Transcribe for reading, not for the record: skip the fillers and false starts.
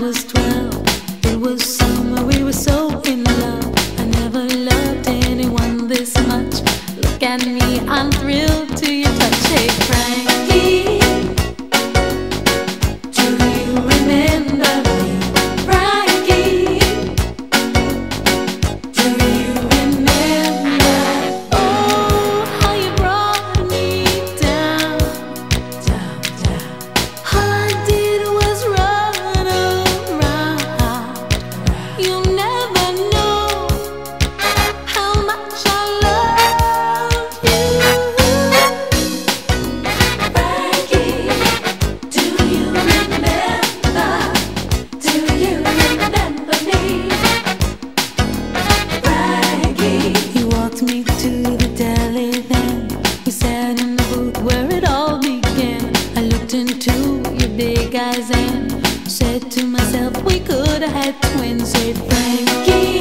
was 12. It was summer, we were so in love. I never loved anyone this much. Look at me, I'm thrilled to your touch. Hey Frankie, do you remember me? Frankie, do you remember? Oh, how you brought me down, down, down. All I did was run around. You never know how much I love you. Frankie, do you remember? Do you remember me? Frankie, he walked me to the deli then. We sat in the booth where it all began. I looked into your big eyes and said to myself, we could have had twins. Said Frankie,